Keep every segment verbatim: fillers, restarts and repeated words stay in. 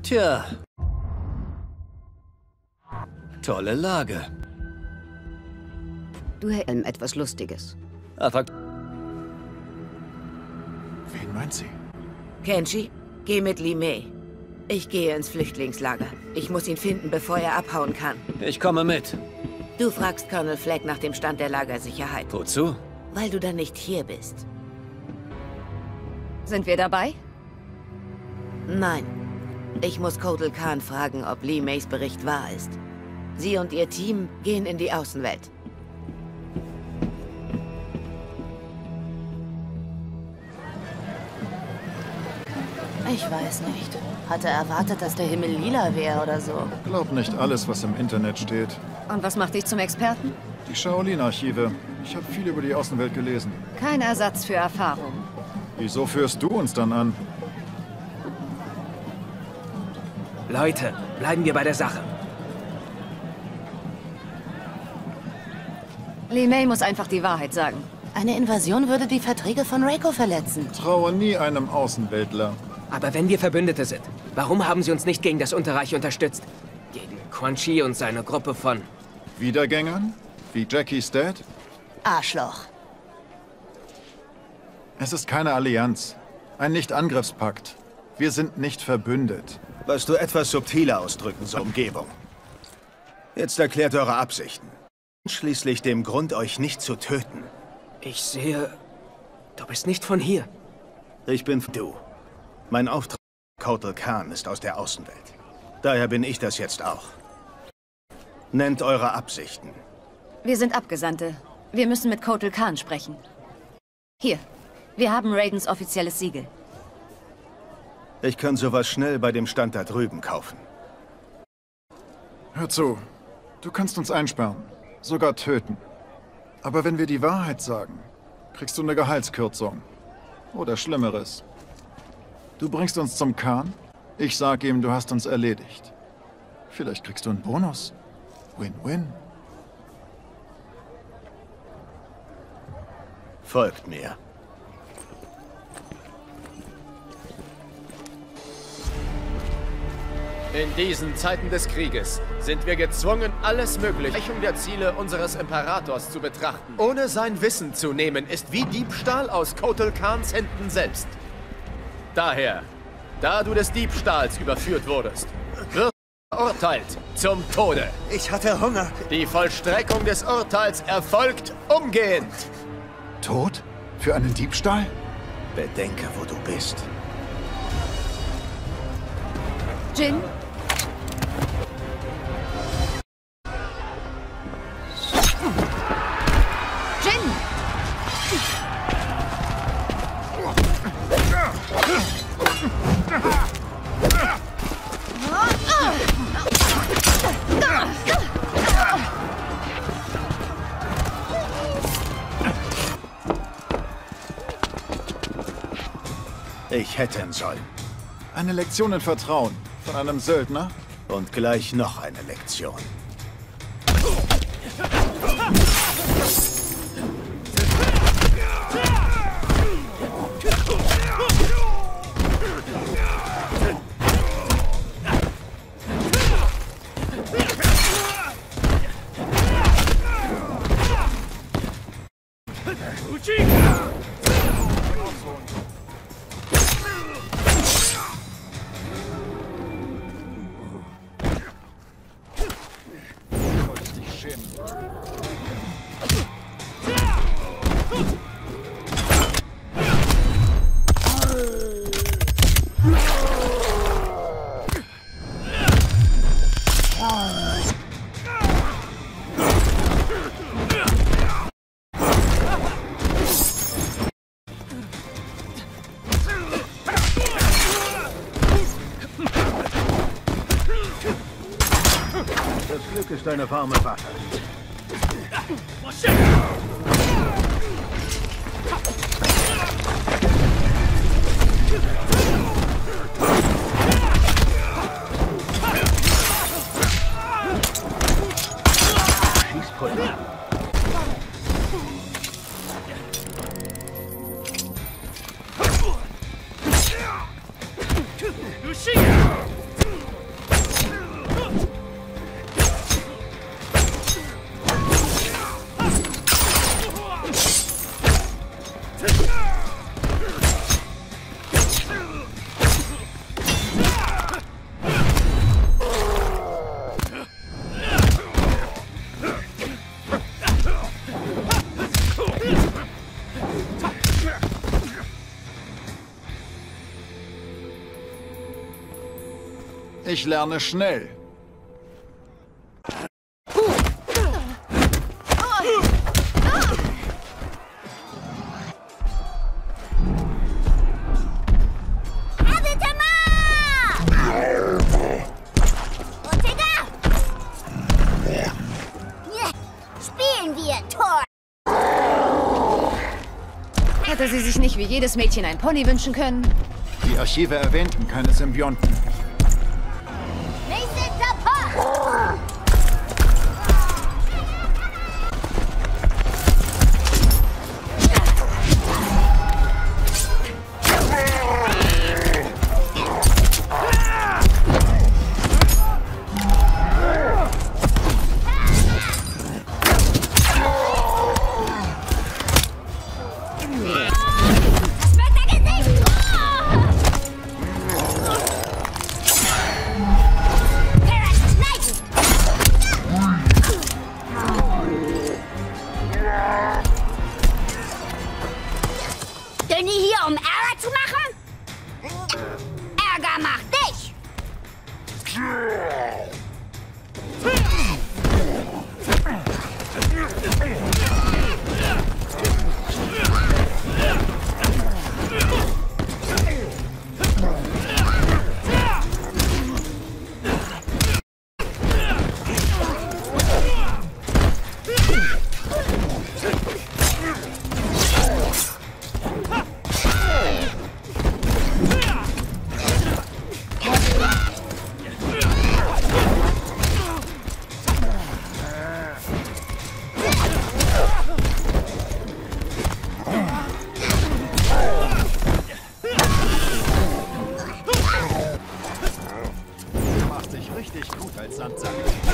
Tja. Tolle Lage. Du hältst etwas Lustiges. Attrak Wen meint sie? Kenji, geh mit Li Mei. Ich gehe ins Flüchtlingslager. Ich muss ihn finden, bevor er abhauen kann. Ich komme mit. Du fragst Colonel Flagg nach dem Stand der Lagersicherheit. Wozu? Weil du dann nicht hier bist. Sind wir dabei? Nein. Ich muss Kotal Khan fragen, ob Li Meis Bericht wahr ist. Sie und ihr Team gehen in die Außenwelt. Ich weiß nicht. Hatte erwartet, dass der Himmel lila wäre oder so. Glaub nicht alles, was im Internet steht. Und was macht dich zum Experten? Die Shaolin-Archive. Ich habe viel über die Außenwelt gelesen. Kein Ersatz für Erfahrung. Wieso führst du uns dann an? Leute, bleiben wir bei der Sache. Li Mei muss einfach die Wahrheit sagen. Eine Invasion würde die Verträge von Reiko verletzen. Traue nie einem Außenweltler. Aber wenn wir Verbündete sind, warum haben sie uns nicht gegen das Unterreich unterstützt? Gegen Quan Chi und seine Gruppe von... Wiedergängern? Wie Jackie's Dad? Arschloch. Es ist keine Allianz. Ein Nicht-Angriffspakt. Wir sind nicht verbündet. Was du etwas subtiler ausdrücken soll, Umgebung. Jetzt erklärt eure Absichten. Schließlich dem Grund, euch nicht zu töten. Ich sehe... Du bist nicht von hier. Ich bin du. Mein Auftrag, Kotal Khan, ist aus der Außenwelt. Daher bin ich das jetzt auch. Nennt eure Absichten. Wir sind Abgesandte. Wir müssen mit Kotal Khan sprechen. Hier. Wir haben Raidens offizielles Siegel. Ich kann sowas schnell bei dem Stand da drüben kaufen. Hör zu. Du kannst uns einsperren. Sogar töten. Aber wenn wir die Wahrheit sagen, kriegst du eine Gehaltskürzung. Oder Schlimmeres. Du bringst uns zum Khan, ich sag ihm, du hast uns erledigt. Vielleicht kriegst du einen Bonus. Win-win. Folgt mir. In diesen Zeiten des Krieges sind wir gezwungen, alles Mögliche Erreichung der Ziele unseres Imperators zu betrachten. Ohne sein Wissen zu nehmen, ist wie Diebstahl aus Kotal Khans Händen selbst. Daher, da du des Diebstahls überführt wurdest, wirst du verurteilt zum Tode. Ich hatte Hunger. Die Vollstreckung des Urteils erfolgt umgehend. Tod? Für einen Diebstahl? Bedenke, wo du bist. Jin? Jin! Ich hätte ihn sollen. Eine Lektion in Vertrauen. Von einem Söldner? Und gleich noch eine Lektion. Das Glück ist eine warme Waffe. Schießpulver. Ich lerne schnell. Spielen wir Tor! Hätte sie sich nicht wie jedes Mädchen ein Pony wünschen können? Die Archive erwähnten keine Symbionten. Nächste Support! Sind die hier, um Ärger zu machen? Ärger macht dich! Du machst dich richtig gut als Sandsack.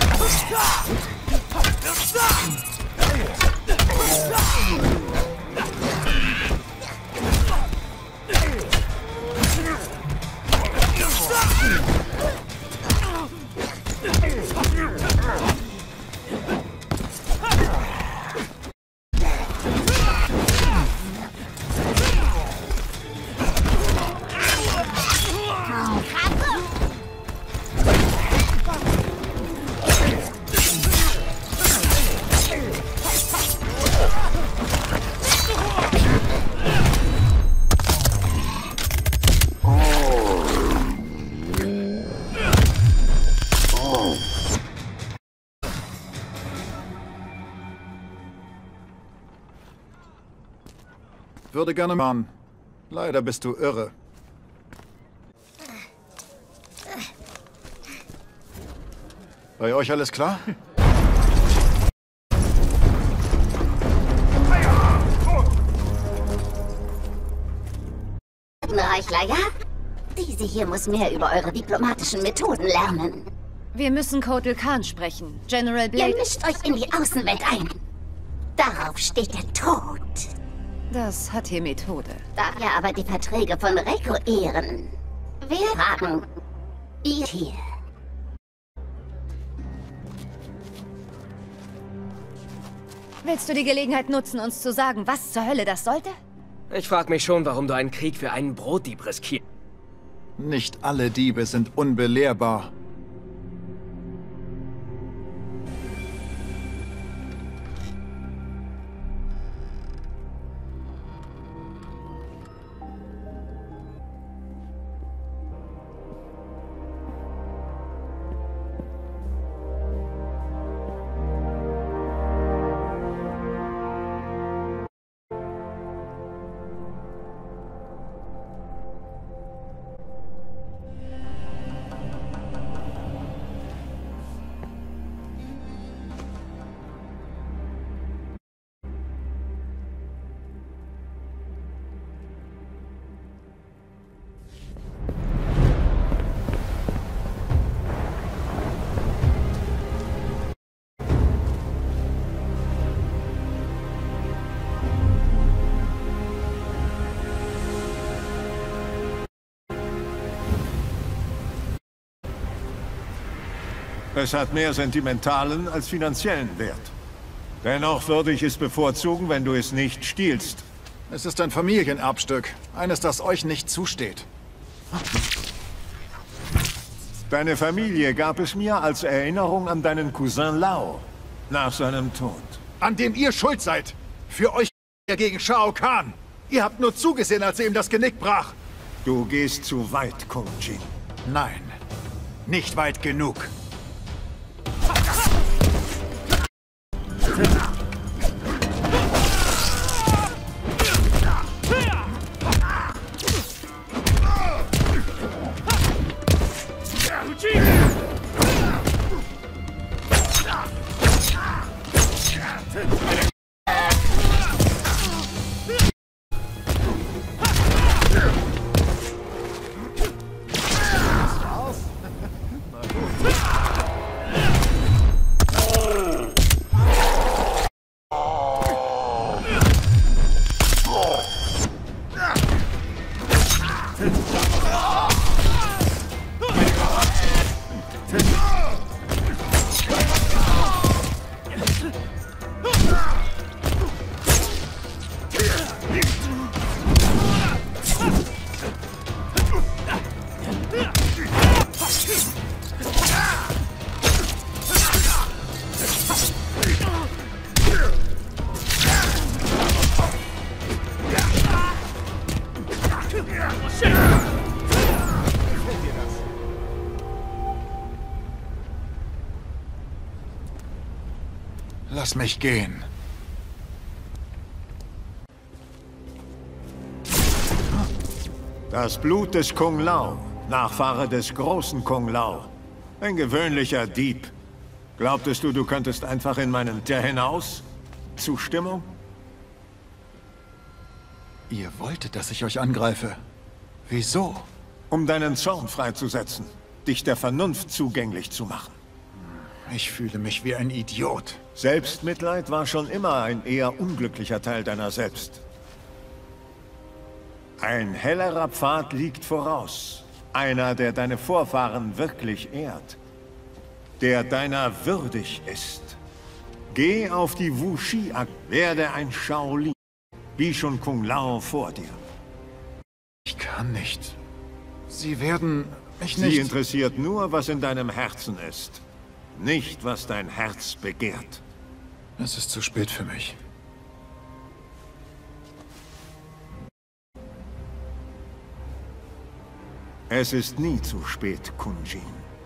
Würde gerne machen. Leider bist du irre. Bei euch alles klar? Reichler, ja? Diese hier muss mehr über eure diplomatischen Methoden lernen. Wir müssen Kotal Khan sprechen. General Blade... Ihr mischt euch in die Außenwelt ein. Darauf steht der Tod. Das hat hier Methode. Da wir aber die Verträge von Reiko ehren, wir fragen ihr hier. Willst du die Gelegenheit nutzen, uns zu sagen, was zur Hölle das sollte? Ich frag mich schon, warum du einen Krieg für einen Brotdieb riskierst. Nicht alle Diebe sind unbelehrbar. Es hat mehr sentimentalen als finanziellen Wert. Dennoch würde ich es bevorzugen, wenn du es nicht stiehlst. Es ist ein Familienerbstück. Eines, das euch nicht zusteht. Deine Familie gab es mir als Erinnerung an deinen Cousin Lao nach seinem Tod. An dem ihr schuld seid. Für euch gegen Shao Kahn. Ihr habt nur zugesehen, als er ihm das Genick brach. Du gehst zu weit, Kung Jin. Nein, nicht weit genug. Lass mich gehen. Das Blut des Kung Lao, Nachfahre des großen Kung Lao. Ein gewöhnlicher Dieb. Glaubtest du, du könntest einfach in meinen Tür hinaus? Zustimmung? Ihr wolltet, dass ich euch angreife. Wieso? Um deinen Zorn freizusetzen, dich der Vernunft zugänglich zu machen. Ich fühle mich wie ein Idiot. Selbstmitleid war schon immer ein eher unglücklicher Teil deiner selbst. Ein hellerer Pfad liegt voraus. Einer, der deine Vorfahren wirklich ehrt. Der deiner würdig ist. Geh auf die Wuxi-Akademie, werde ein Shaolin, wie schon Kung Lao vor dir. Ich kann nicht. Sie werden mich nicht... Sie interessiert nur, was in deinem Herzen ist. Nicht, was dein Herz begehrt. Es ist zu spät für mich. Es ist nie zu spät, Kung Jin.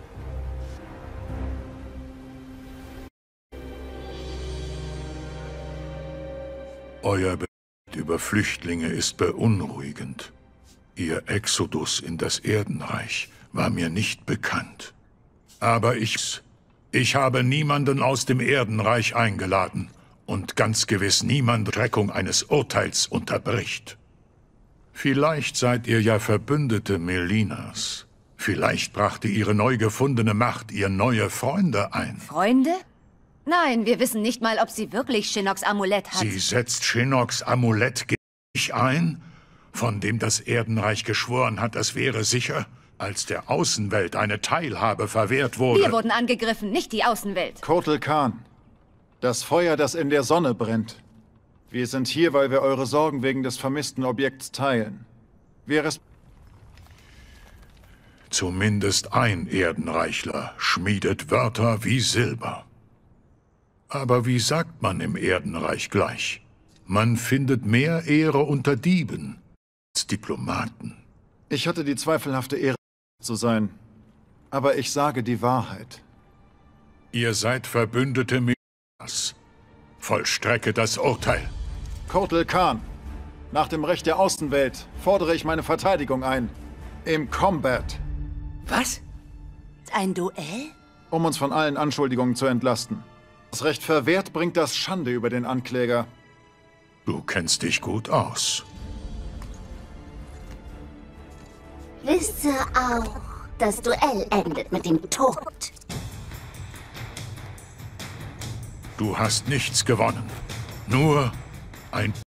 Euer Bericht über Flüchtlinge ist beunruhigend. Ihr Exodus in das Erdenreich war mir nicht bekannt. Aber ich... Ich habe niemanden aus dem Erdenreich eingeladen und ganz gewiss niemand die Streckung eines Urteils unterbricht. Vielleicht seid ihr ja Verbündete Melinas. Vielleicht brachte ihre neu gefundene Macht ihr neue Freunde ein. Freunde? Nein, wir wissen nicht mal, ob sie wirklich Shinnocks Amulett hat. Sie setzt Shinnocks Amulett gegen mich ein, von dem das Erdenreich geschworen hat, es wäre sicher, als der Außenwelt eine Teilhabe verwehrt wurde. Wir wurden angegriffen, nicht die Außenwelt. Kotal Kahn, das Feuer, das in der Sonne brennt. Wir sind hier, weil wir eure Sorgen wegen des vermissten Objekts teilen. Wäre es... Zumindest ein Erdenreichler schmiedet Wörter wie Silber. Aber wie sagt man im Erdenreich gleich? Man findet mehr Ehre unter Dieben als Diplomaten. Ich hatte die zweifelhafte Ehre zu sein, aber ich sage die Wahrheit. Ihr seid Verbündete Melinas. Vollstrecke das Urteil. Kotal Kahn, nach dem Recht der Außenwelt fordere ich meine Verteidigung ein. Im Combat. Was? Ein Duell? Um uns von allen Anschuldigungen zu entlasten. Das Recht verwehrt, bringt das Schande über den Ankläger. Du kennst dich gut aus. Wisse auch, das Duell endet mit dem Tod. Du hast nichts gewonnen. Nur ein